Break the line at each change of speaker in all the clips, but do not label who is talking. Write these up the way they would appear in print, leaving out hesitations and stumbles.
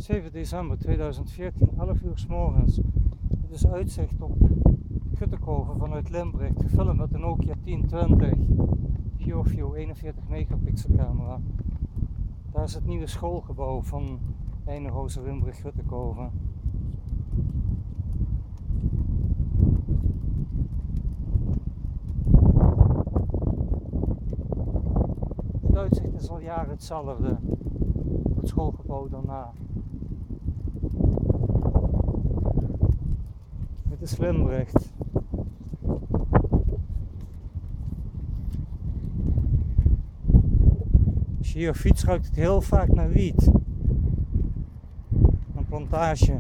7 december 2014, 11 uur 's morgens. Dit is uitzicht op Guttekoven vanuit Limburg, gefilmd met een Nokia 1020 PureView 41 megapixel camera. Daar is het nieuwe schoolgebouw van Eijneroze Limburg Guttekoven. Het uitzicht is al jaren hetzelfde, het schoolgebouw daarna. Dit is Limburg. Als je hier fietst ruikt het heel vaak naar wiet. Een plantage.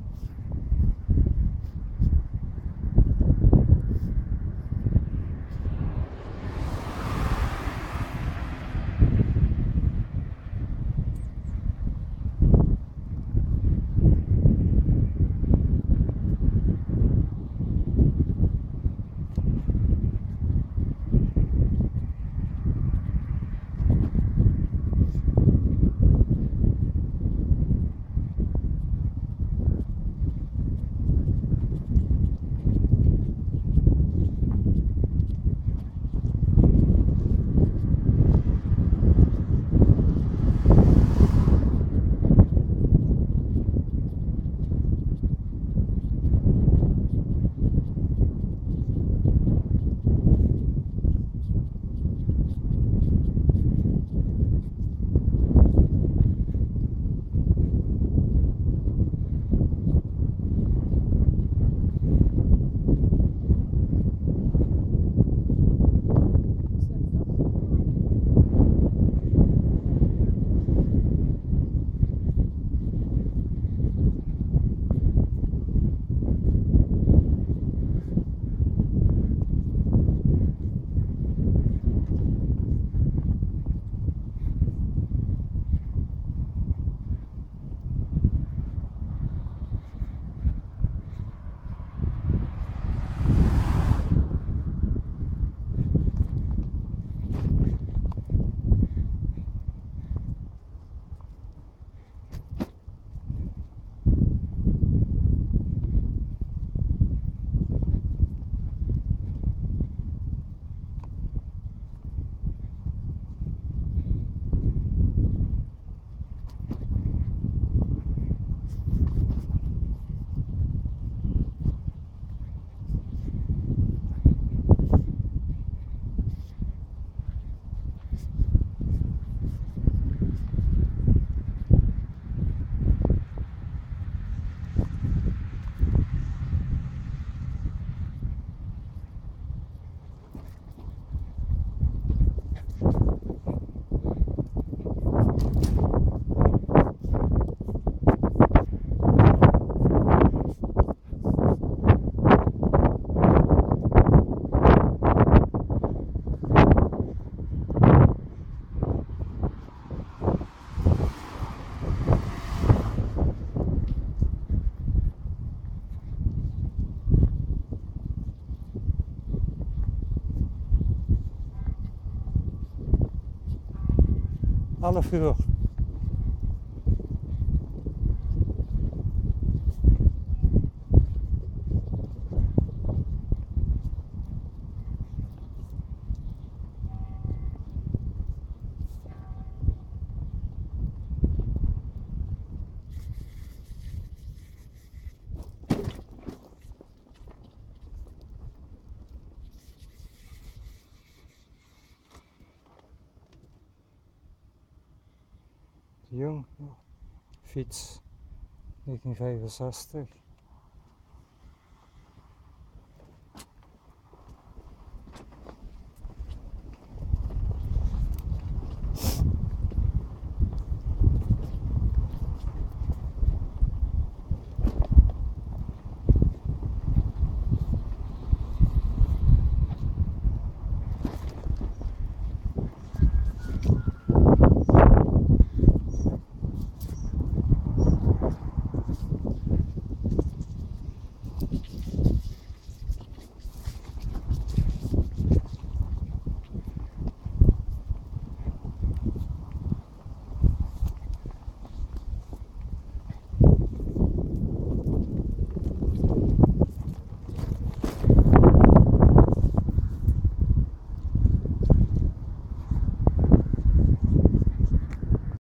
Half uur. Jong, fiets 1965.